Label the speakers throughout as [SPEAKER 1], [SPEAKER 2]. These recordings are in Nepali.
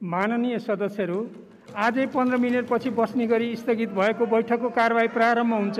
[SPEAKER 1] माननीय सदस्यहरू, आजै 15 मिनेटपछि बस्ने गरी स्थगित भएको बैठकको कारबाही प्रारम्भ हुन्छ।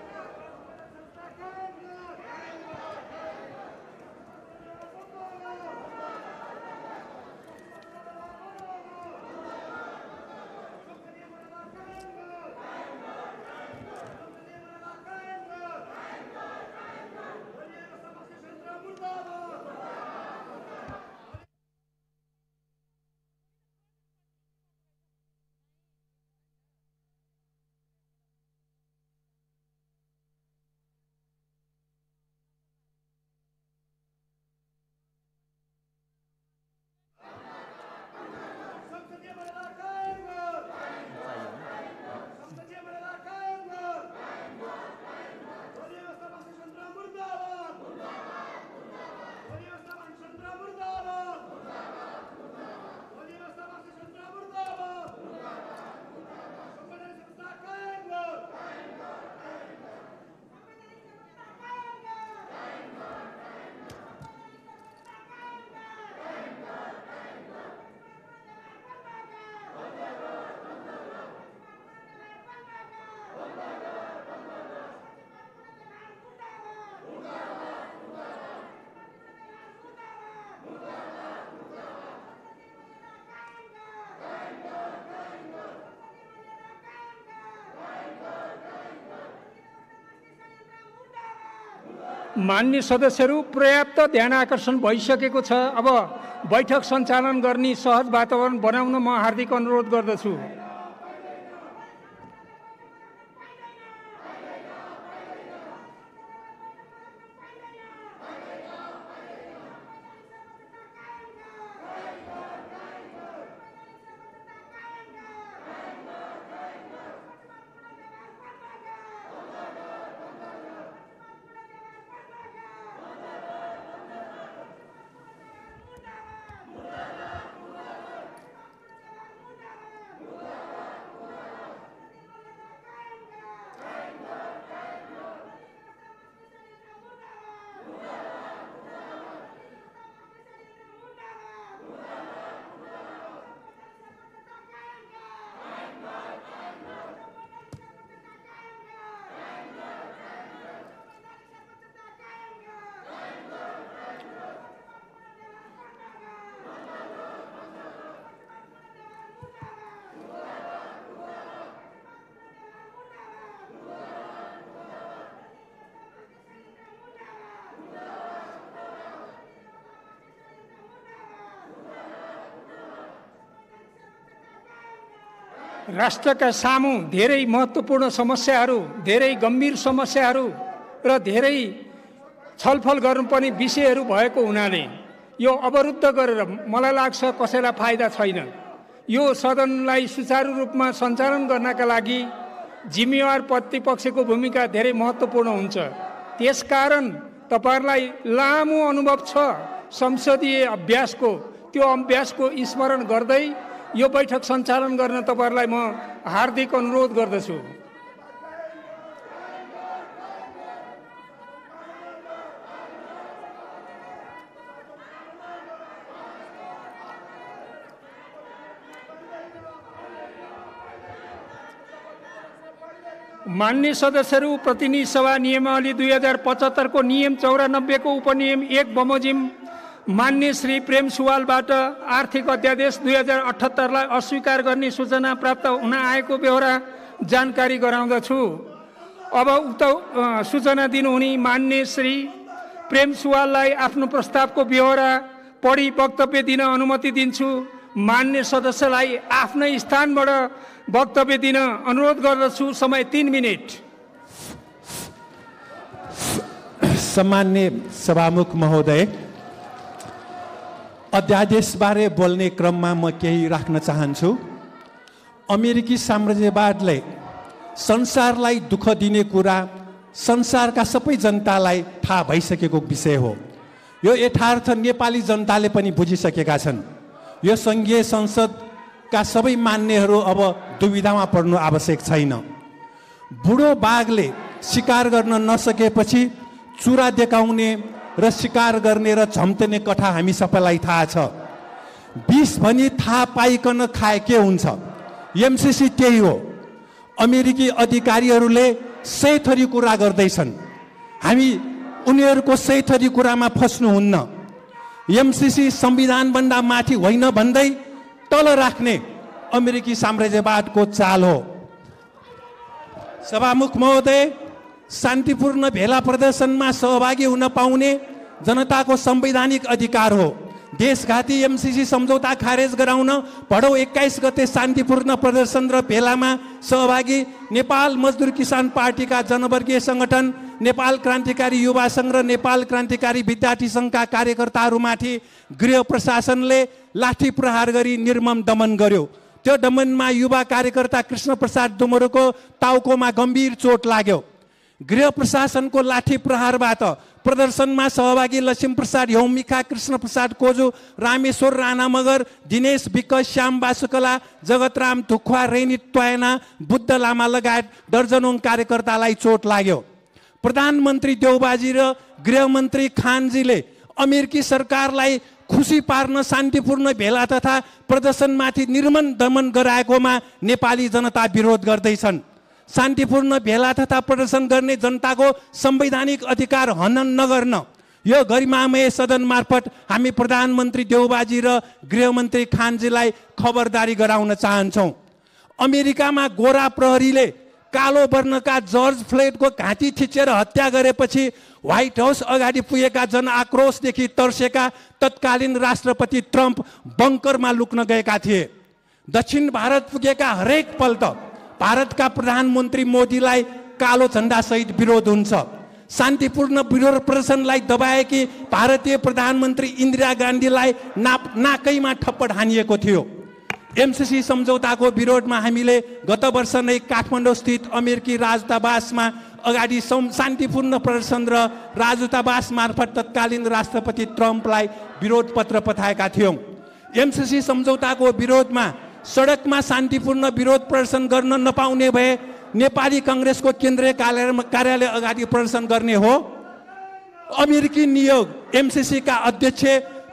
[SPEAKER 1] मान्य सदस्यहरू, पर्याप्त ध्यानआकर्षण भइसकेको छ। अब बैठक सञ्चालन गर्ने सहज वातावरण बनाउन म हार्दिक अनुरोध गर्दछु। राष्ट्रका सामु धेरै महत्त्वपूर्ण समस्याहरू, धेरै गम्भीर समस्याहरू र धेरै छलफल गर्नुपर्ने विषयहरू भएको हुनाले यो अवरुद्ध गरेर मलाई लाग्छ कसैलाई फाइदा छैन। यो सदनलाई सुचारू रूपमा सञ्चालन गर्नका लागि जिम्मेवार प्रतिपक्षको भूमिका धेरै महत्त्वपूर्ण हुन्छ। त्यसकारण तपाईहरुलाई लामो अनुभव छ संसदीय अभ्यासको, त्यो अभ्यासको स्मरण गर्दै यो बैठक सञ्चालन गर्न तपाईहरुलाई म हार्दिक अनुरोध गर्दछु। मान्य सदस्यहरू, प्रतिनिधि सभा नियमावली 2075 को नियम 94 को उपनियम 1 बमोजिम मान्य श्री प्रेम सुवालबाट आर्थिक अध्यादेश 2078 लाई अस्वीकार गर्ने सूचना प्राप्त हुन आएको बेहोरा जानकारी गराउँदछु। अब उक्त सूचना दिनुहुने मान्य श्री प्रेम सुवाललाई आफ्नो प्रस्तावको बेहोरा पढी वक्तव्य दिन अनुमति दिन्छु। मान्य सदस्यलाई आफ्नै स्थानबाट वक्तव्य दिन अनुरोध गर्दछु। समय 3 मिनेट।
[SPEAKER 2] सम्मान्य सभामुख महोदय, अध्यादेशबारे बोल्ने क्रममा म केही राख्न चाहन्छु। अमेरिकी साम्राज्यवादले संसारलाई दुःख दिने कुरा संसारका सबै जनतालाई थाहा भइसकेको विषय हो। यो यथार्थ नेपाली जनताले पनि बुझिसकेका छन्। यो संघीय संसदका सबै मान्यहरू अब दुविधामा पर्नु आवश्यक छैन। बुढो बाघले शिकार गर्न नसकेपछि चुरा देखाउने र शिकार गर्ने र झम्टने कथा हामी सबैलाई थाहा छ। विष भनी थाहा पाइकन खाए के हुन्छ। एमसीसी त्यही हो। अमेरिकी अधिकारीहरूले सही थरी कुरा गर्दैछन्, हामी उनीहरूको सही थरी कुरामा फस्नुहुन्न। एमसीसी संविधानभन्दा माथि होइन भन्दै तल राख्ने अमेरिकी साम्राज्यवादको चाल हो। सभामुख महोदय, शान्तिपूर्ण भेला प्रदर्शनमा सहभागी हुन पाउने जनताको संवैधानिक अधिकार हो। देशघाती एमसीसी सम्झौता खारेज गराउन भदौ 21 गते शान्तिपूर्ण प्रदर्शन र भेलामा सहभागी नेपाल मजदुर किसान पार्टीका जनवर्गीय संगठन, नेपाल क्रान्तिकारी युवा संघ र नेपाल क्रान्तिकारी विद्यार्थी संघका कार्यकर्ताहरूमाथि गृह प्रशासनले लाठी प्रहार गरी निर्मम दमन गर्यो। त्यो दमनमा युवा कार्यकर्ता कृष्ण प्रसाद डुमरेको टाउकोमा गम्भीर चोट लाग्यो। गृह प्रशासनको लाठी प्रहारबाट प्रदर्शनमा सहभागी लक्ष्मी प्रसाद यौमिका, कृष्ण प्रसाद कोजु, रामेश्वर राणा मगर, दिनेश विक, श्याम बासुकला, जगतराम धुक्वा, रेनी ट्वायना, बुद्ध लामा लगायत दर्जनौं कार्यकर्तालाई चोट लाग्यो। प्रधानमन्त्री देउबाजी र गृहमन्त्री खानजीले अमेरिकी सरकारलाई खुसी पार्न शान्तिपूर्ण भेला तथा प्रदर्शनमाथि निर्मम दमन गराएकोमा नेपाली जनता विरोध गर्दैछन्। शान्तिपूर्ण भेला तथा प्रदर्शन गर्ने जनताको संवैधानिक अधिकार हनन नगर्न यो गरिमामय सदन मार्फत हामी प्रधानमन्त्री देउबाजी र गृहमन्त्री खानजीलाई खबरदारी गराउन चाहन्छौँ। अमेरिकामा गोरा प्रहरीले कालो वर्णका जर्ज फ्लोइडको घाँटी थिचेर हत्या गरेपछि व्हाइट हाउस अगाडि पुगेका जनआक्रोशदेखि तर्सेका तत्कालीन राष्ट्रपति ट्रम्प बङ्करमा लुक्न गएका थिए। दक्षिण भारत पुगेका हरेक पल्ट भारतका प्रधानमन्त्री मोदीलाई कालो झण्डासहित विरोध हुन्छ। शान्तिपूर्ण विरोध प्रदर्शनलाई दबाएकी भारतीय प्रधानमन्त्री इन्दिरा गान्धीलाई नाकैमा थप्पड हानिएको थियो। एमसीसी सम्झौताको विरोधमा हामीले गत वर्ष नै काठमाडौँ स्थित अमेरिकी राजदूतावासमा अगाडि शान्तिपूर्ण प्रदर्शन र राजदूतावास मार्फत तत्कालीन राष्ट्रपति ट्रम्पलाई विरोध पत्र पठाएका थियौँ। एमसीसी सम्झौताको विरोधमा सडकमा शान्तिपूर्ण विरोध प्रदर्शन गर्न नपाउने भए नेपाली कांग्रेसको केन्द्रीय कार्यालय अगाडि प्रदर्शन गर्ने हो। अमेरिकी नियोग एमसीसीका अध्यक्ष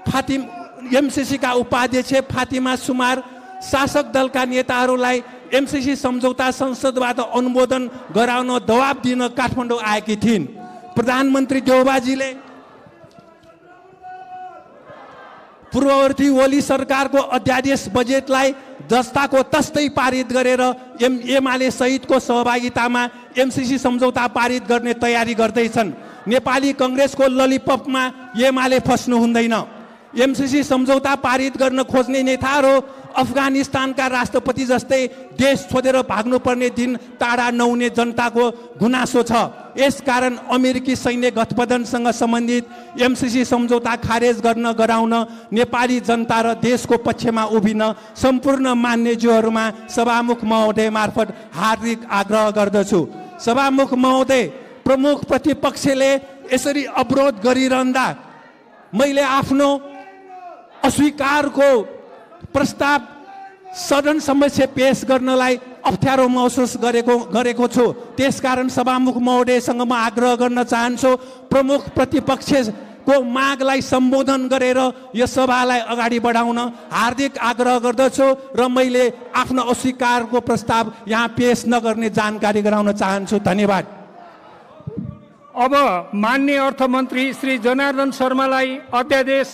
[SPEAKER 2] एमसीसीका उपाध्यक्ष फातिमा सुमार शासक दलका नेताहरूलाई एमसीसी सम्झौता संसदबाट अनुमोदन गराउन दबाब दिन काठमाडौँ आएकी थिइन्। प्रधानमन्त्री देउबाजीले पूर्ववर्ती ओली सरकारको अध्यादेश बजेटलाई जस्ताको तस्तै पारित गरेर एमाले सहितको सहभागितामा एमसीसी सम्झौता पारित गर्ने तयारी गर्दैछन्। नेपाली कांग्रेसको ललिपपमा एमाले फस्नु हुँदैन। एमसीसी सम्झौता पारित गर्न खोज्ने नेताहरू अफगानिस्तानका राष्ट्रपति जस्तै देश छोडेर भाग्नुपर्ने दिन टाढा नहुने जनताको गुनासो छ। यसकारण अमेरिकी सैन्य गठबन्धनसँग सम्बन्धित एमसीसी सम्झौता खारेज गराउन नेपाली जनता र देशको पक्षमा उभिन सम्पूर्ण मान्यज्यूहरूमा सभामुख महोदय मार्फत हार्दिक आग्रह गर्दछु। सभामुख महोदय, प्रमुख प्रतिपक्षले यसरी अवरोध गरिरहँदा मैले आफ्नो अस्वीकारको प्रस्ताव सदन समक्ष पेश गर्नलाई अप्ठ्यारो महसुस गरेको छु। त्यसकारण सभामुख महोदयसँग म आग्रह गर्न चाहन्छु, प्रमुख प्रतिपक्षको मागलाई सम्बोधन गरेर यो सभालाई अगाडि बढाउन हार्दिक आग्रह गर्दछु र मैले आफ्नो अस्वीकारको प्रस्ताव यहाँ पेश नगर्ने जानकारी गराउन चाहन्छु। धन्यवाद।
[SPEAKER 1] अब माननीय अर्थमन्त्री श्री जनार्दन शर्मालाई अध्यादेश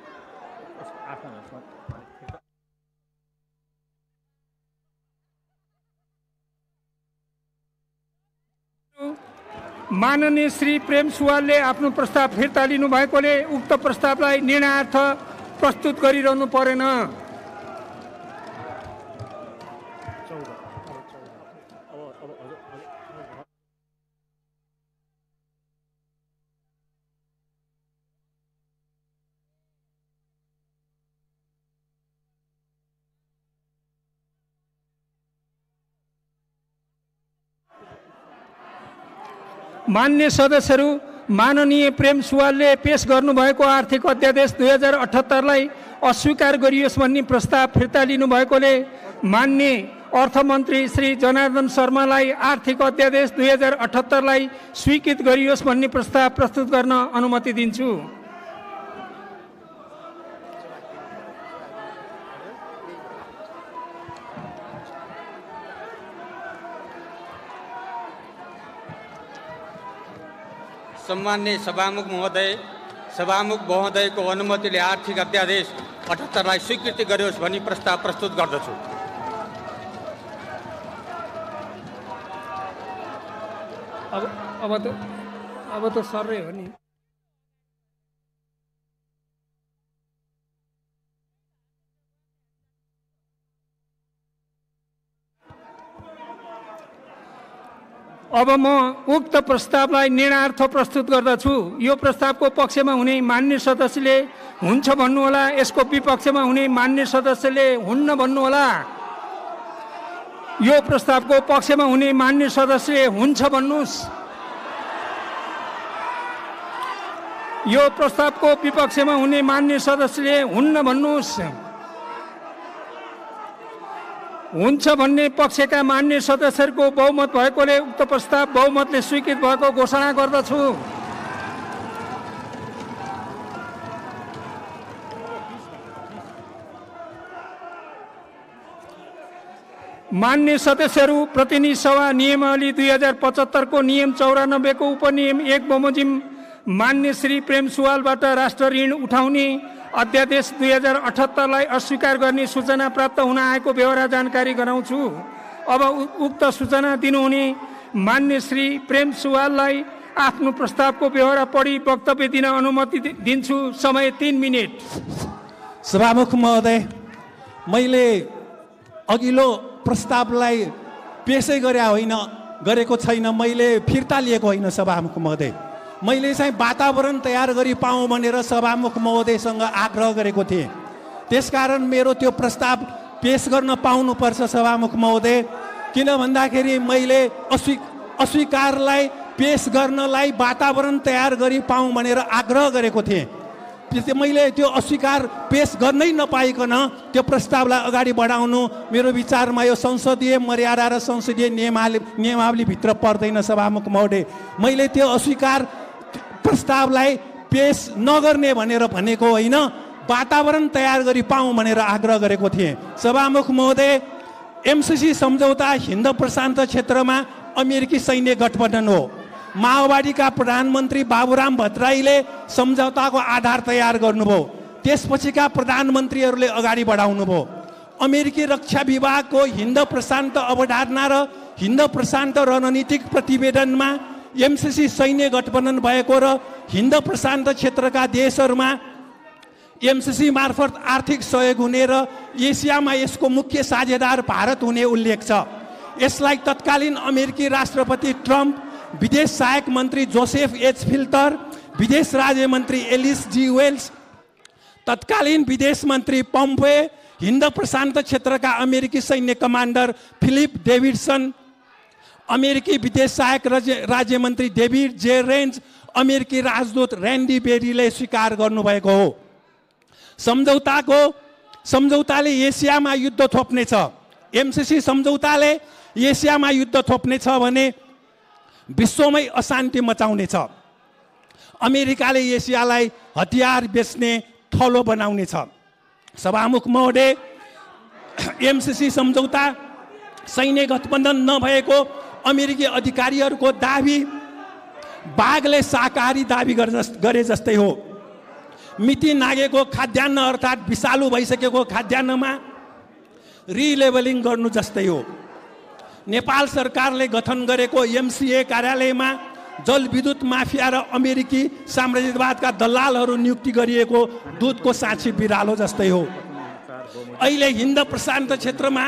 [SPEAKER 1] माननीय श्री प्रेम सुवालले आफ्नो प्रस्ताव फिर्ता लिनु भएकोले उक्त प्रस्तावलाई निर्णयार्थ प्रस्तुत गरिरहनु परेन। मान्य सदस्यहरू, माननीय प्रेम सुवालले पेश गर्नुभएको आर्थिक अध्यादेश 2078लाई अस्वीकार गरियोस् भन्ने प्रस्ताव फिर्ता लिनु भएकोले मान्य अर्थमन्त्री श्री जनार्दन शर्मालाई आर्थिक अध्यादेश 2078लाई स्वीकृत गरियोस् भन्ने प्रस्ताव प्रस्तुत गर्न अनुमति दिन्छु।
[SPEAKER 3] सम्माननीय सभामुख महोदयको अनुमतिले आर्थिक अध्यादेश 78 लाई स्वीकृति गरियोस् भनी प्रस्ताव प्रस्तुत गर्दछु।
[SPEAKER 1] अब त सरै हो नि। अब म उक्त प्रस्तावलाई निर्णयार्थ प्रस्तुत गर्दछु। यो प्रस्तावको पक्षमा हुने मान्य सदस्यले हुन्छ भन्नुहोला, यसको विपक्षमा हुने मान्य सदस्यले हुन्न भन्नुहोला। यो प्रस्तावको पक्षमा हुने मान्य सदस्यले हुन्छ भन्नुहोस्। यो प्रस्तावको विपक्षमा हुने मान्य सदस्यले हुन्न भन्नुहोस्। हुन्छ भन्ने पक्षका मान्य सदस्यहरूको बहुमत भएकोले उक्त प्रस्ताव बहुमतले स्वीकृत भएको घोषणा गर्दछु। मान्य सदस्यहरू, प्रतिनिधि सभा नियमावली 2075 को नियम 94 को उपनियम 1 बमोजिम मान्य श्री प्रेम सुवालबाट राष्ट्र ऋण उठाउने अध्यादेश 2078 लाई अस्वीकार गर्ने सूचना प्राप्त हुन आएको बेहोरा जानकारी गराउँछु। अब उक्त सूचना दिनुहुने मान्य श्री प्रेम सुवाललाई आफ्नो प्रस्तावको बेहोरा पढी वक्तव्य दिन अनुमति दिन्छु। समय 3 मिनेट।
[SPEAKER 2] सभामुख महोदय, मैले अघिल्लो प्रस्तावलाई पेशै गरेको छैन, मैले फिर्ता लिएको होइन। सभामुख महोदय, मैले चाहिँ वातावरण तयार गरी पाऊँ भनेर सभामुख महोदयसँग आग्रह गरेको थिएँ। त्यसकारण मेरो त्यो प्रस्ताव पेश गर्न पाउनुपर्छ सभामुख महोदय। किन भन्दाखेरि मैले अस्वीकारलाई पेश गर्नलाई वातावरण तयार गरी पाऊँ भनेर आग्रह गरेको थिएँ। मैले त्यो अस्वीकार पेश गर्नै नपाइकन त्यो प्रस्तावलाई अगाडि बढाउनु मेरो विचारमा यो संसदीय मर्यादा र संसदीय नियमावलीभित्र पर्दैन सभामुख महोदय। मैले त्यो अस्वीकार प्रस्तावलाई पेश नगर्ने भनेर भनेको होइन, वातावरण तयार गरी पाऊँ भनेर आग्रह गरेको थिएँ। सभामुख महोदय, एमसीसी सम्झौता हिन्द प्रशान्त क्षेत्रमा अमेरिकी सैन्य गठबन्धन हो। माओवादीका प्रधानमन्त्री बाबुराम भट्टराईले सम्झौताको आधार तयार गर्नुभयो। त्यसपछिका प्रधानमन्त्रीहरूले अगाडि बढाउनुभयो। अमेरिकी रक्षा विभागको हिन्द प्रशान्त अवधारणा र हिन्द प्रशान्त रणनीतिक प्रतिवेदनमा एमसीसी सैन्य गठबन्धन भएको र हिन्द प्रशान्त क्षेत्रका देशहरूमा एमसीसी मार्फत आर्थिक सहयोग हुने र एसियामा यसको मुख्य साझेदार भारत हुने उल्लेख छ। यसलाई तत्कालीन अमेरिकी राष्ट्रपति ट्रम्प, विदेश सहायक मन्त्री जोसेफ एच फिल्टर, विदेश राज्य मन्त्री एलिस जी वेल्स, तत्कालीन विदेश मन्त्री पम्पे, हिन्द प्रशान्त क्षेत्रका अमेरिकी सैन्य कमान्डर फिलिप डेभिडसन, अमेरिकी विदेश सहायक राज्य मन्त्री डेभिड जे रेन्ज, अमेरिकी राजदूत ऱ्यान्डी बेरीले स्वीकार गर्नुभएको हो। सम्झौताले एसियामा युद्ध थोप्नेछ। एमसीसी सम्झौताले एसियामा युद्ध थोप्नेछ भने विश्वमै अशान्ति मचाउनेछ। अमेरिकाले एसियालाई हतियार बेच्ने थलो बनाउनेछ। सभामुख महोदय, एमसीसी सम्झौता सैन्य गठबन्धन नभएको अमेरिकी अधिकारीहरूको दाबी बाघले शाकाहारी दाबी गरे जस्तै हो। मिति नागेको खाद्यान्न अर्थात् विषालु भइसकेको खाद्यान्नमा रिलेबलिङ गर्नु जस्तै हो। नेपाल सरकारले गठन गरेको एमसीए कार्यालयमा जलविद्युत माफिया र अमेरिकी साम्राज्यवादका दलालहरू नियुक्ति गरिएको दूधको साँची बिरालो जस्तै हो। अहिले हिन्द प्रशान्त क्षेत्रमा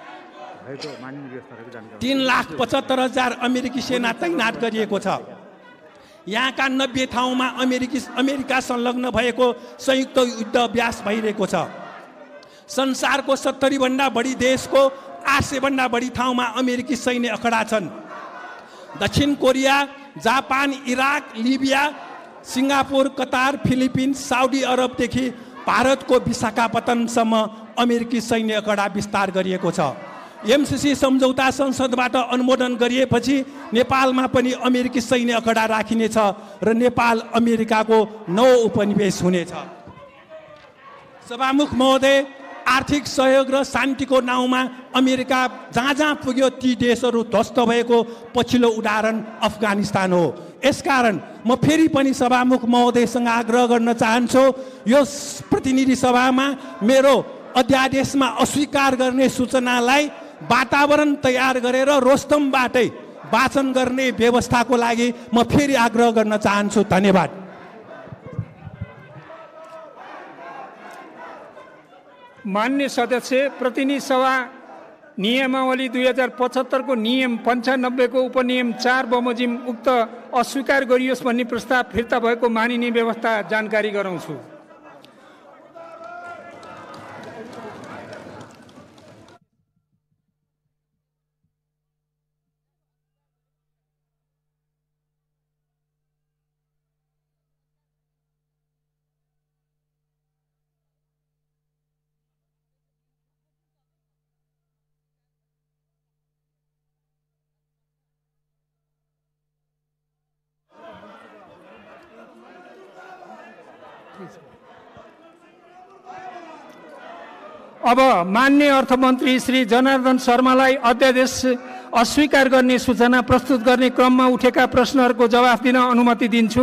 [SPEAKER 2] 3,75,000 अमेरिकी सेना तैनात गरिएको छ। यहाँका 90 ठाउँमा अमेरिका संलग्न भएको संयुक्त युद्ध अभ्यास भइरहेको छ। संसारको 70 भन्दा बढी देशको 800 भन्दा बढी ठाउँमा अमेरिकी सैन्य अखडा छन्। दक्षिण Korea, Japan, Iraq, Libya, Singapore, Qatar, Philippines, Saudi अरबदेखि भारतको विशाखापत्तनमसम्म अमेरिकी सैन्य अखडा विस्तार गरिएको छ। एमसीसी सम्झौता संसदबाट अनुमोदन गरिएपछि नेपालमा पनि अमेरिकी सैन्य अखडा राखिनेछ र नेपाल अमेरिकाको 9 उपनिवेश हुनेछ। सभामुख महोदय, आर्थिक सहयोग र शान्तिको नाउँमा अमेरिका जहाँ जहाँ पुग्यो ती देशहरू ध्वस्त भएको पछिल्लो उदाहरण अफगानिस्तान हो। यसकारण म फेरि पनि सभामुख महोदयसँग आग्रह गर्न चाहन्छु, यो प्रतिनिधि सभामा मेरो अध्यादेशमा अस्वीकार गर्ने सूचनालाई वातावरण तयार गरेर रोस्तमबाटै वाचन गर्ने व्यवस्थाको लागि म फेरि आग्रह गर्न चाहन्छु। धन्यवाद।
[SPEAKER 1] मान्य सदस्य, प्रतिनिधि सभा नियमावली 2075 को नियम 95 को उपनियम 4 बमोजिम उक्त अस्वीकार गरियोस् भन्ने प्रस्ताव फिर्ता भएको मानिने व्यवस्था जानकारी गराउँछु। अब मान्य अर्थमन्त्री श्री जनार्दन शर्मालाई अध्यादेश अस्वीकार गर्ने सूचना प्रस्तुत गर्ने क्रममा उठेका प्रश्नहरूको जवाफ दिन अनुमति दिन्छु।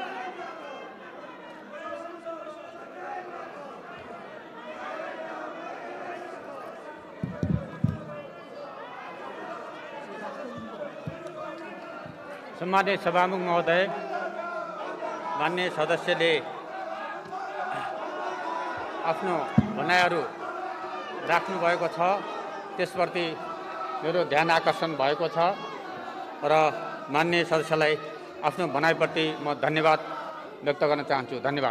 [SPEAKER 3] सम्मानित सभामुख महोदय, मान्य सदस्यले आफ्नो भनाइहरू राख्नु भएको छ, त्यसप्रति मेरो ध्यान आकर्षण भएको छ र मान्य सदस्यलाई आफ्नो भनाइप्रति म धन्यवाद व्यक्त गर्न चाहन्छु। धन्यवाद।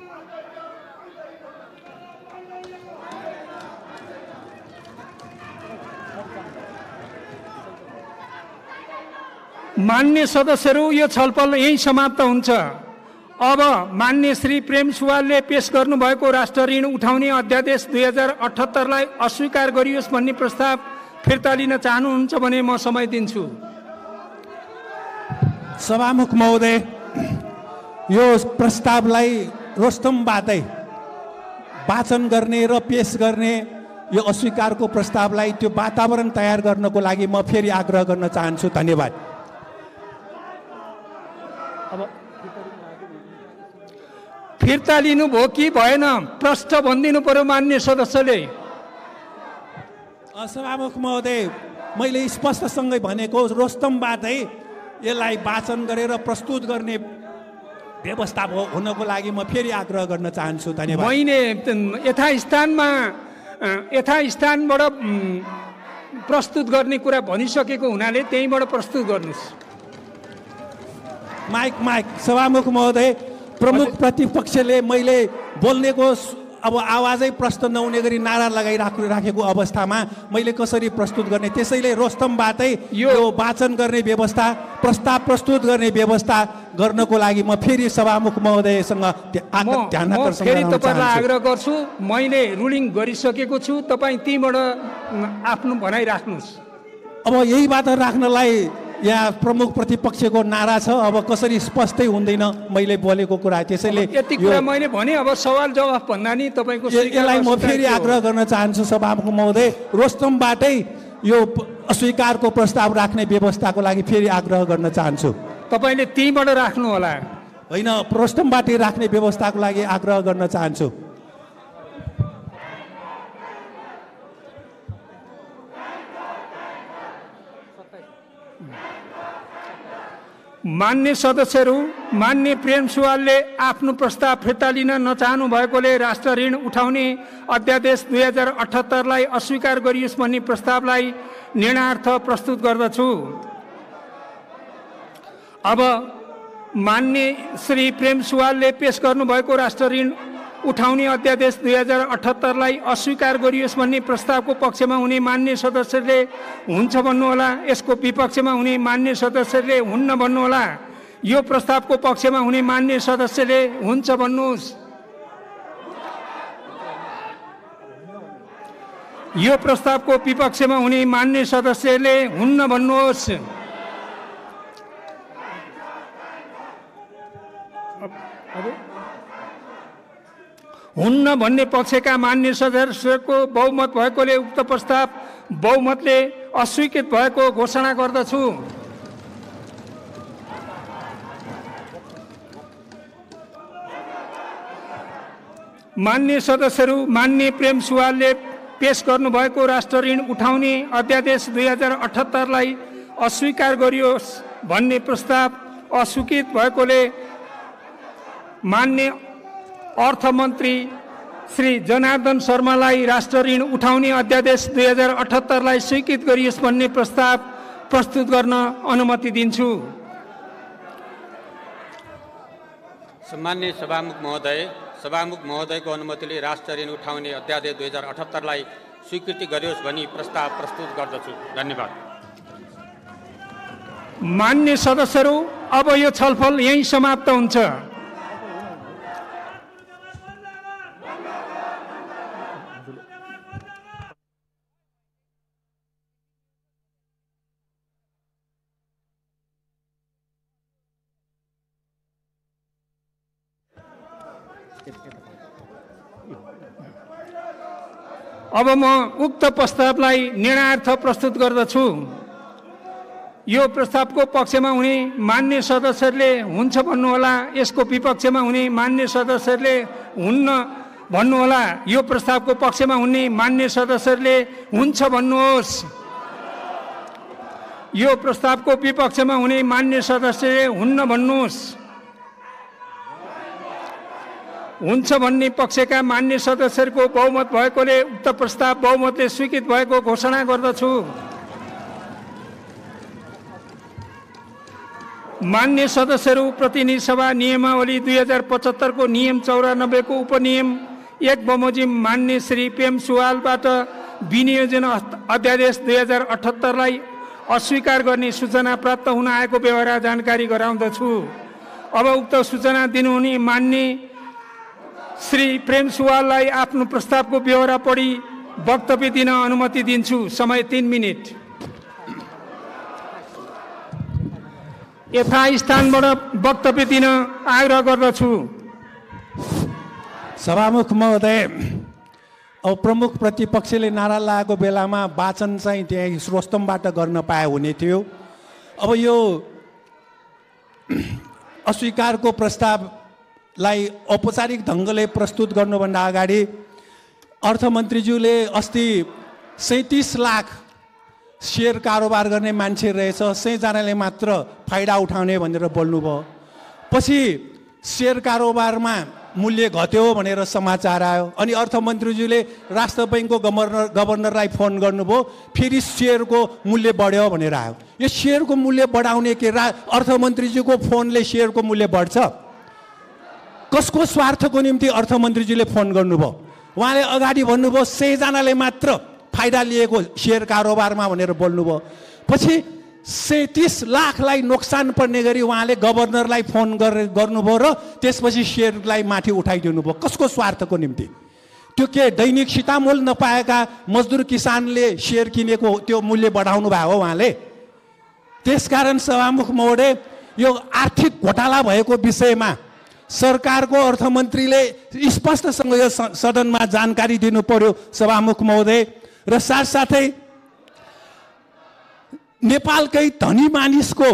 [SPEAKER 1] मान्य सदस्यहरू, यो छलफल यही समाप्त हुन्छ। अब मान्य श्री प्रेम सुवालले पेश गर्नुभएको राष्ट्र ऋण उठाउने अध्यादेश 2078 लाई अस्वीकार गरियोस् भन्ने प्रस्ताव फिर्ता लिन चाहनुहुन्छ भने म समय दिन्छु।
[SPEAKER 2] सभामुख महोदय, यो प्रस्तावलाई रोस्तमबाटै वाचन गर्ने र पेश गर्ने यो अस्वीकारको प्रस्तावलाई त्यो वातावरण तयार गर्नको लागि म फेरि आग्रह गर्न चाहन्छु। धन्यवाद।
[SPEAKER 1] फिर्ता लिनुभयो कि भएन प्रश्न भनिदिनु पर्यो मान्य सदस्यले।
[SPEAKER 2] सभामुख महोदय, मैले स्पष्टसँगै भनेको रोस्तमबाटै यसलाई वाचन गरेर प्रस्तुत गर्ने व्यवस्था हुनको लागि म फेरि आग्रह गर्न चाहन्छु। धन्यवाद।
[SPEAKER 1] मैले यथास्थानबाट प्रस्तुत गर्ने कुरा भनिसकेको हुनाले त्यहीँबाट प्रस्तुत गर्नुहोस्।
[SPEAKER 2] माइक सभामुख महोदय, प्रमुख प्रतिपक्षले मैले बोल्नेको अब आवाजै प्रश्न नहुने गरी नारा लगाइराखेको अवस्थामा मैले कसरी प्रस्तुत गर्ने? त्यसैले रोस्तमबाटै यो वाचन गर्ने व्यवस्था, प्रस्ताव प्रस्तुत गर्ने व्यवस्था गर्नको लागि म फेरि सभामुख महोदयसँग ध्यान आकर्षण गर्न चाहन्छु।
[SPEAKER 1] तपाईँलाई आग्रह गर्छु, मैले रुलिङ गरिसकेको छु, तपाईँ त्यहीँबाट आफ्नो भनाइ राख्नुहोस्।
[SPEAKER 2] अब यही बात राख्नलाई यहाँ प्रमुख प्रतिपक्षको नारा छ, अब कसरी स्पष्टै हुँदैन मैले बोलेको कुरा। त्यसैले
[SPEAKER 1] यति कुरा मैले भने, अब सवाल जवाफ भन्दा नि तपाईँको
[SPEAKER 2] यसलाई म फेरि आग्रह गर्न चाहन्छु सभामुख महोदय, रोस्तमबाटै यो अस्वीकारको प्रस्ताव राख्ने व्यवस्थाको लागि फेरि आग्रह गर्न चाहन्छु।
[SPEAKER 1] तपाईँले त्यहीँबाट राख्नु होला।
[SPEAKER 2] होइन, रोस्तमबाटै राख्ने व्यवस्थाको लागि आग्रह गर्न चाहन्छु।
[SPEAKER 1] मान्य सदस्यहरू, मान्य प्रेम सुवालले आफ्नो प्रस्ताव फिर्ता लिन नचाहनु भएकोले राष्ट्र ऋण उठाउने अध्यादेश 2078 लाई अस्वीकार गरियोस् भन्ने प्रस्तावलाई निर्णयार्थ प्रस्तुत गर्दछु। अब मान्य श्री प्रेम सुवालले पेश गर्नुभएको राष्ट्र ऋण उठाउने अध्यादेश 2078 लाई अस्वीकार गरियोस् भन्ने प्रस्तावको पक्षमा हुने मान्य सदस्यले हुन्छ भन्नुहोला, यसको विपक्षमा हुने मान्य सदस्यले हुन्न भन्नुहोला। यो प्रस्तावको पक्षमा हुने मान्य सदस्यले हुन्छ भन्नुहोस्। यो प्रस्तावको विपक्षमा हुने मान्य सदस्यले हुन्न भन्नुहोस्। हुन्न भन्ने पक्षका मान्य सदस्यको बहुमत भएकोले उक्त प्रस्ताव बहुमतले अस्वीकृत भएको घोषणा गर्दछु। मान्य सदस्यहरू, मान्य प्रेम सुवालले पेश गर्नुभएको राष्ट्र ऋण उठाउने अध्यादेश 2078लाई अस्वीकार गरियोस् भन्ने प्रस्ताव अस्वीकृत भएकोले मान्य अर्थमन्त्री श्री जनार्दन शर्मालाई राष्ट्र ऋण उठाउने अध्यादेश 2078लाई स्वीकृत गरियोस् भन्ने प्रस्ताव प्रस्तुत गर्न अनुमति दिन्छु।
[SPEAKER 3] सम्मान्य सभामुख महोदयको अनुमतिले राष्ट्र ऋण उठाउने अध्यादेश 2078लाई स्वीकृति गरियोस् भनी प्रस्ताव प्रस्तुत गर्दछु। धन्यवाद।
[SPEAKER 1] मान्य सदस्यहरू, अब यो छलफल यही समाप्त हुन्छ। अब म उक्त प्रस्तावलाई निर्णयार्थ प्रस्तुत गर्दछु। यो प्रस्तावको पक्षमा हुने मान्य सदस्यहरूले हुन्छ भन्नुहोला, यसको विपक्षमा हुने मान्य सदस्यहरूले हुन्न भन्नुहोला। यो प्रस्तावको पक्षमा हुने मान्य सदस्यहरूले हुन्छ भन्नुहोस्। यो प्रस्तावको विपक्षमा हुने मान्य सदस्यले हुन्न भन्नुहोस्। हुन्छ भन्ने पक्षका मान्य सदस्यहरूको बहुमत भएकोले उक्त प्रस्ताव बहुमतले स्वीकृत भएको घोषणा गर्दछु। मान्य सदस्यहरू, प्रतिनिधि सभा नियमावली 2075 को नियम 94 को उपनियम 1 बमोजिम मान्य श्री प्रेम सुवालबाट विनियोजन अध्यादेश 2078लाई अस्वीकार गर्ने सूचना प्राप्त हुन आएको व्यवहार जानकारी गराउँदछु। अब उक्त सूचना दिनुहुने मान्य श्री प्रेम सुवाललाई आफ्नो प्रस्तावको ब्यौरा पढी वक्तव्य दिन अनुमति दिन्छु। समय 3 मिनेट। यथास्थानबाट वक्तव्य दिन आग्रह गर्दछु।
[SPEAKER 2] सभामुख महोदय, अब प्रमुख प्रतिपक्षले नारा लगाएको बेलामा वाचन चाहिँ त्यही स्रोतबाट गर्न पाए हुने थियो। अब यो अस्वीकारको प्रस्तावलाई औपचारिक ढङ्गले प्रस्तुत गर्नुभन्दा अगाडि अर्थमन्त्रीज्यूले अस्ति 37 लाख सेयर कारोबार गर्ने मान्छे रहेछ, 100 जनाले मात्र फाइदा उठाउने भनेर बोल्नुभयो। पछि सेयर कारोबारमा मूल्य घट्यो भनेर समाचार आयो अनि अर्थमन्त्रीज्यूले राष्ट्र बैङ्कको गभर्नरलाई फोन गर्नुभयो, फेरि सेयरको मूल्य बढ्यो भनेर आयो। यो सेयरको मूल्य बढाउने के अर्थमन्त्रीज्यूको फोनले सेयरको मूल्य बढ्छ? कसको स्वार्थको निम्ति अर्थमन्त्रीज्यूले फोन गर्नुभयो? उहाँले अगाडि भन्नुभयो 100 जनाले मात्र फाइदा लिएको सेयर कारोबारमा भनेर बोल्नुभयो। पछि 37 लाखलाई नोक्सान पर्ने गरी उहाँले गभर्नरलाई फोन गर्नुभयो र त्यसपछि सेयरलाई माथि उठाइदिनु भयो। कसको स्वार्थको निम्ति? त्यो के दैनिक सीतामोल नपाएका मजदुर किसानले सेयर किनेको त्यो मूल्य बढाउनु भयो हो उहाँले? त्यसकारण सभामुख महोदय, यो आर्थिक घोटाला भएको विषयमा सरकारको अर्थमन्त्रीले स्पष्टसँग यो सदनमा जानकारी दिनु पर्यो सभामुख महोदय। र साथसाथै नेपालकै धनी मानिसको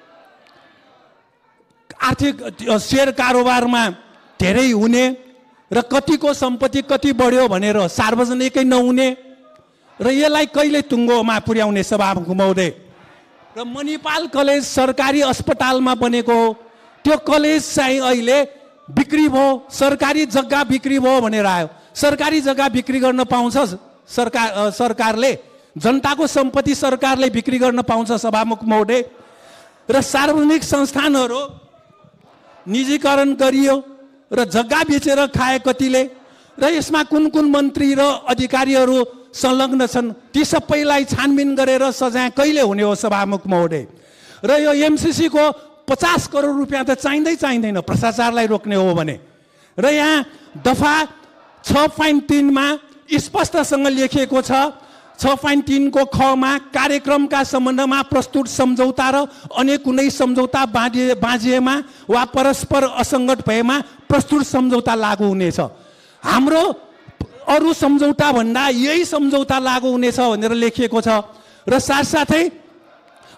[SPEAKER 2] आर्थिक सेयर कारोबारमा धेरै हुने र कतिको सम्पत्ति कति बढ्यो भनेर सार्वजनिकै नहुने र यसलाई कहिले टुङ्गोमा पुर्याउने सभामुख महोदय? र मणिपाल कलेज सरकारी अस्पतालमा बनेको हो, त्यो कलेज चाहिँ अहिले बिक्री भयो, सरकारी जग्गा बिक्री भयो भनेर आयो। सरकारी जग्गा बिक्री गर्न पाउँछ सरकारले? जनताको सम्पत्ति सरकारले बिक्री गर्न पाउँछ सभामुख महोदय? र सार्वजनिक संस्थानहरू निजीकरण गरियो र जग्गा बेचेर खाए कतिले, र यसमा कुन कुन मन्त्री र अधिकारीहरू संलग्न छन् ती सबैलाई छानबिन गरेर सजाय कहिले हुने हो सभामुख महोदय? र यो एमसीसी को 50 करोड रुपियाँ त चाहिँदैन भ्रष्टाचारलाई रोक्ने हो भने। र यहाँ दफा 6.3 मा स्पष्टसँग लेखिएको छ, 6.3 को ख मा कार्यक्रमका सम्बन्धमा प्रस्तुत सम्झौता र अन्य कुनै सम्झौता बाँझिएमा वा परस्पर असङ्गत भएमा प्रस्तुत सम्झौता लागू हुनेछ। हाम्रो अरू सम्झौता भन्दा यही सम्झौता लागू हुनेछ भनेर लेखिएको छ। र साथसाथै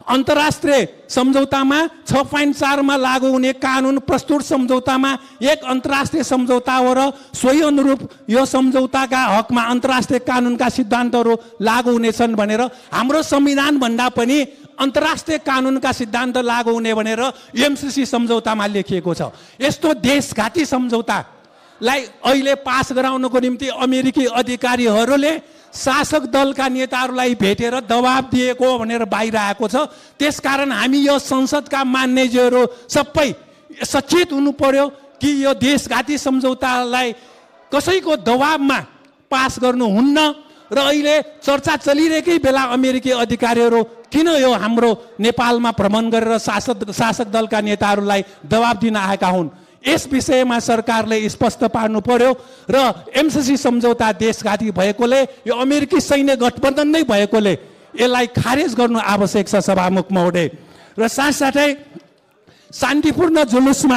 [SPEAKER 2] अन्तर्राष्ट्रिय सम्झौतामा 6.4 मा लागू हुने कानुन प्रस्तुत सम्झौतामा एक अन्तर्राष्ट्रिय सम्झौता हो र सोही अनुरूप यो सम्झौताका हकमा अन्तर्राष्ट्रिय कानुनका सिद्धान्तहरू लागू हुनेछन् भनेर हाम्रो संविधान भन्दा पनि अन्तर्राष्ट्रिय कानुनका सिद्धान्त लागू हुने भनेर एमसीसी सम्झौतामा लेखिएको छ। यस्तो देशघाती सम्झौतालाई अहिले पास गराउनको निम्ति अमेरिकी अधिकारीहरूले शासक दलका नेताहरूलाई भेटेर दबाब दिएको भनेर बाहिर आएको छ। त्यसकारण हामी यो संसदका मान्यज्यूहरू सबै सचेत हुनु पर्यो कि यो देशघाती सम्झौतालाई कसैको दबाबमा पास गर्नुहुन्न र अहिले चर्चा चलिरहेकै बेला अमेरिकी अधिकारीहरू किन यो हाम्रो नेपालमा भ्रमण गरेर शासक दलका नेताहरूलाई दबाब दिन आएका हुन्। यस विषयमा सरकारले स्पष्ट पार्नु पर्यो र एमसीसी सम्झौता देशघाती भएकोले यो अमेरिकी सैन्य गठबन्धन नै भएकोले यसलाई खारेज गर्नु आवश्यक छ सभामुख महोदय। र साथसाथै शान्तिपूर्ण जुलुसमा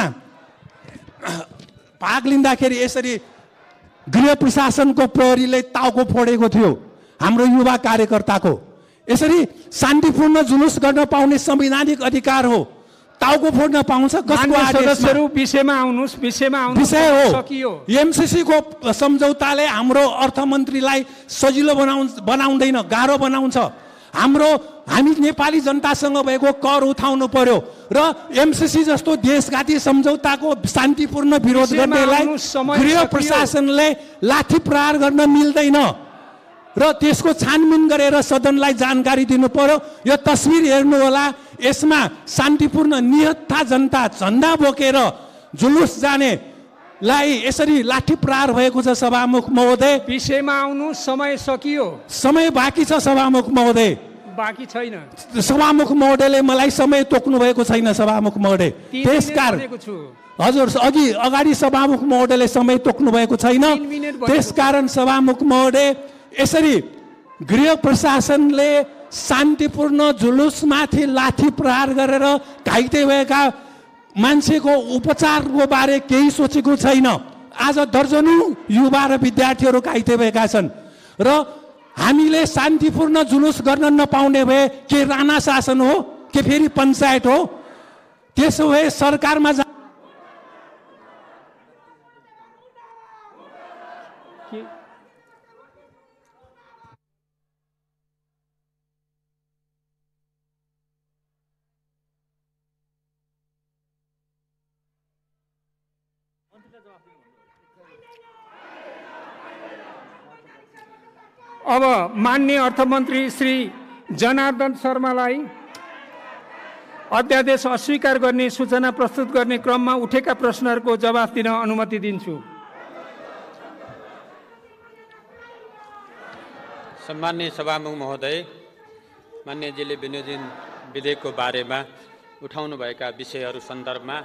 [SPEAKER 2] भाग लिँदाखेरि यसरी गृह प्रशासनको प्रहरीले टाउको फोडेको थियो हाम्रो युवा कार्यकर्ताको। यसरी शान्तिपूर्ण जुलुस गर्न पाउने संवैधानिक अधिकार हो, टाउको फोड्न पाउँछ कसको
[SPEAKER 1] सदस्यहरू विषयमा आउनुस्
[SPEAKER 2] विषय हो। एमसीसी को सम्झौताले हाम्रो अर्थमन्त्रीलाई सजिलो बनाउँदैन, गाह्रो बनाउँछ। हामी नेपाली जनतासँग भएको कर उठाउनु पर्यो र एमसीसी जस्तो देशघाती सम्झौताको शान्तिपूर्ण विरोध गर्नेलाई गृह प्रशासनले लाठी प्रहार गर्न मिल्दैन र त्यसको छानबिन गरेर सदनलाई जानकारी दिनु पर्यो। यो तस्बिर हेर्नु होला, यसमा शान्तिपूर्ण निहत्था जनता झन्डा बोकेर जुलुस जानेलाई यसरी लाठी प्रहार भएको छ। सभामुख महोदय
[SPEAKER 1] विषयमा आउनु, समय सकियो,
[SPEAKER 2] समय बाँकी छ सभामुख महोदय,
[SPEAKER 1] बाँकी छैन।
[SPEAKER 2] सभामुख महोदयले मलाई समय तोक्नु भएको छैन सभामुख महोदय। त्यसकारण हजुर अगाडि सभामुख महोदयले समय तोक्नु भएको छैन। त्यसकारण सभामुख महोदय यसरी गृह प्रशासनले शान्तिपूर्ण जुलुसमाथि लाठी प्रहार गरेर घाइते भएका मान्छेको उपचारको बारे केही सोचेको छैन। आज दर्जनौं युवा र विद्यार्थीहरू घाइते भएका छन् र हामीले शान्तिपूर्ण जुलुस गर्न नपाउने भए के राणा शासन हो के फेरि पञ्चायत हो? त्यसो भए सरकारमा
[SPEAKER 1] अब माननीय अर्थमन्त्री श्री जनार्दन शर्मालाई अध्यादेश अस्वीकार गर्ने सूचना प्रस्तुत गर्ने क्रममा उठेका प्रश्नहरूको जवाफ दिन अनुमति दिन्छु।
[SPEAKER 3] सम्माननीय सभामुख महोदय, मान्यजीले विनियोजन विधेयकको बारेमा उठाउनुभएका विषयहरू सन्दर्भमा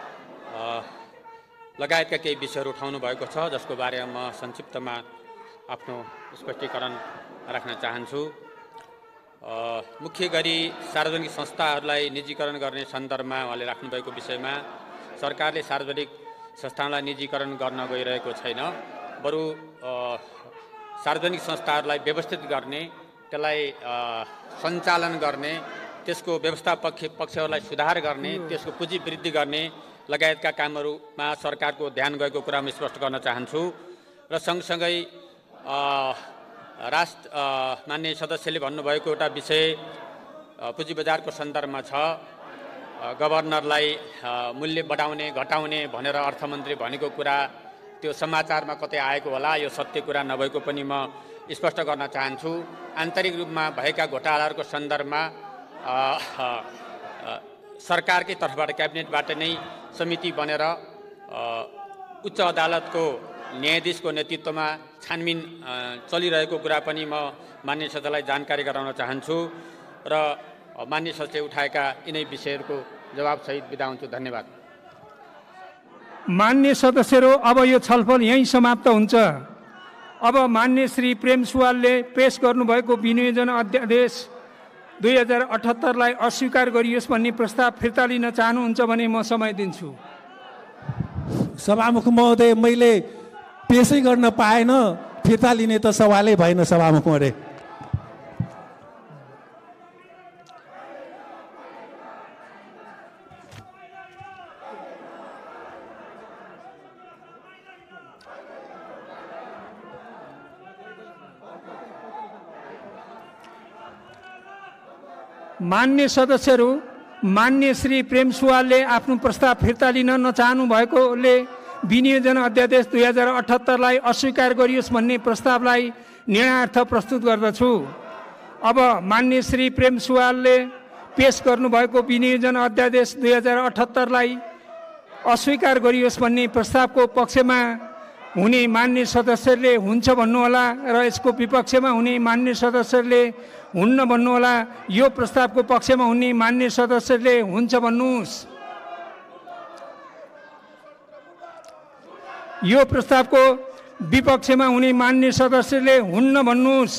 [SPEAKER 3] लगायतका केही विषयहरू उठाउनु भएको छ, जसको बारेमा म संक्षिप्तमा आफ्नो स्पष्टीकरण राख्न चाहन्छु। मुख्य गरी सार्वजनिक संस्थाहरूलाई निजीकरण गर्ने सन्दर्भमा उहाँले राख्नुभएको विषयमा सरकारले सार्वजनिक संस्थानलाई निजीकरण गर्न गइरहेको छैन, बरु सार्वजनिक संस्थाहरूलाई व्यवस्थित गर्ने, त्यसलाई सञ्चालन गर्ने, त्यसको व्यवस्था पक्षहरूलाई सुधार गर्ने, त्यसको पुँजी वृद्धि गर्ने लगायतका कामहरूमा सरकारको ध्यान गएको कुरा म स्पष्ट गर्न चाहन्छु। र सँगसँगै माननीय सदस्यले भन्नुभएको एउटा विषय पुँजी बजारको सन्दर्भमा छ। गभर्नरलाई मूल्य बढाउने घटाउने भनेर अर्थमन्त्री भनेको कुरा त्यो समाचारमा कतै आएको होला, यो सत्य कुरा नभएको पनि म स्पष्ट गर्न चाहन्छु। आन्तरिक रूपमा भएका घोटालाहरूको सन्दर्भमा सरकारकै तर्फबाट क्याबिनेटबाट नै समिति बनेर उच्च अदालतको न्यायाधीशको नेतृत्वमा छानबिन चलिरहेको कुरा पनि म माननीय सदस्यलाई जानकारी गराउन चाहन्छु र माननीय सदस्यले उठाएका यिनै विषयहरूको जवाबसहित बिदा हुन्छु। धन्यवाद।
[SPEAKER 1] माननीय सदस्यहरू, अब यो छलफल यहीँ समाप्त हुन्छ। अब माननीय श्री प्रेम सुवालले पेश गर्नुभएको विनियोजन अध्यादेश 2078लाई अस्वीकार गरियोस् भन्ने प्रस्ताव फिर्ता लिन चाहनुहुन्छ भने म समय दिन्छु।
[SPEAKER 2] सभामुख महोदय, मैले पेशै गर्न पाएन, फिर्ता लिने त सवालै भएन सभामुख महोदय।
[SPEAKER 1] मान्य सदस्यहरू, मान्य श्री प्रेम सुवालले आफ्नो प्रस्ताव फिर्ता लिन नचाहनु भएकोले विनियोजन अध्यादेश 2078लाई अस्वीकार गरियोस् भन्ने प्रस्तावलाई निर्णयार्थ प्रस्तुत गर्दछु। अब मान्य श्री प्रेम सुवालले पेश गर्नुभएको विनियोजन अध्यादेश 2078लाई अस्वीकार गरियोस् भन्ने प्रस्तावको पक्षमा हुने मान्य सदस्यहरूले हुन्छ भन्नुहोला र यसको विपक्षमा हुने मान्य सदस्यहरूले हुन्न भन्नुहोला। यो प्रस्तावको पक्षमा हुने मान्य सदस्यहरूले हुन्छ भन्नुहोस्। यो प्रस्तावको विपक्षमा हुने मान्य सदस्यले हुन्न भन्नुहोस्।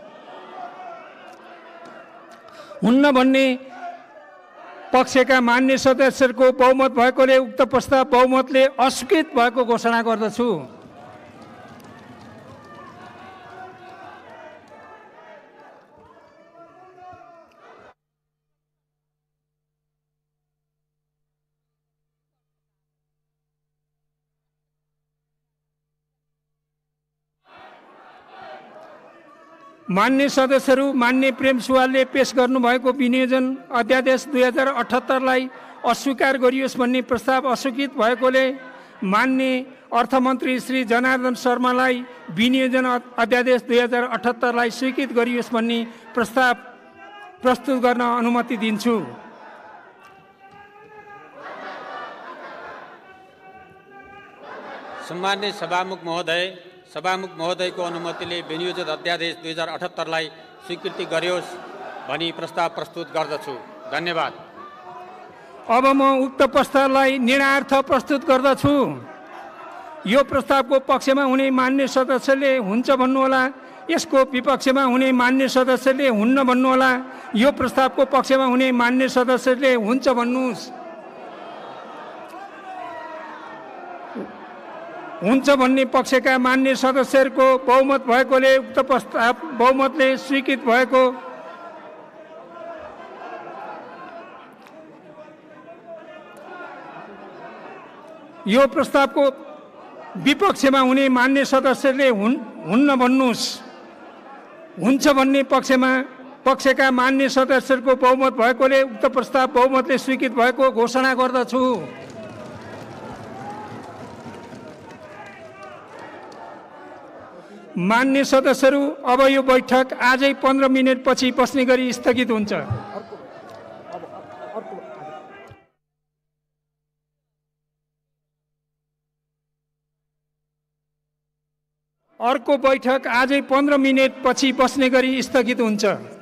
[SPEAKER 1] हुन्न भन्ने पक्षका मान्य सदस्यहरूको बहुमत भएकोले उक्त प्रस्ताव बहुमतले अस्वीकृत भएको घोषणा गर्दछु। मान्य सदस्यहरू, मान्य प्रेम सुवालले पेश गर्नुभएको विनियोजन अध्यादेश 2078लाई अस्वीकार गरियोस् भन्ने प्रस्ताव अस्वीकृत भएकोले मान्य अर्थमन्त्री श्री जनार्दन शर्मालाई विनियोजन अध्यादेश 2078लाई स्वीकृत गरियोस् भन्ने प्रस्ताव प्रस्तुत गर्न अनुमति दिन्छु।
[SPEAKER 3] सम्माननीय सभामुख महोदयको अनुमतिले विनियोजन अध्यादेश 2078लाई स्वीकृति गरियोस् भनी प्रस्ताव प्रस्तुत गर्दछु। धन्यवाद।
[SPEAKER 1] अब म उक्त प्रस्तावलाई निर्णयार्थ प्रस्तुत गर्दछु। यो प्रस्तावको पक्षमा हुने मान्य सदस्यले हुन्छ भन्नुहोला, यसको विपक्षमा हुने मान्य सदस्यले हुन्न भन्नुहोला। यो प्रस्तावको पक्षमा हुने मान्य सदस्यले हुन्छ भन्नुहोस्। हुन्छ भन्ने पक्षका मान्य सदस्यहरूको बहुमत भएकोले उक्त प्रस्ताव बहुमतले स्वीकृत भएको। यो प्रस्तावको विपक्षमा हुने मान्य सदस्यले हुन्न भन्नुहोस्। हुन्छ भन्ने पक्षका मान्य सदस्यहरूको बहुमत भएकोले उक्त प्रस्ताव बहुमतले स्वीकृत भएको घोषणा गर्दछु। मान्य सदस्यहरू, अब यो बैठक आजै 15 मिनट पछि बस्ने गरी स्थगित हुन्छ। अर्को बैठक आजै 15 मिनट पछि बस्ने गरी स्थगित हुन्छ।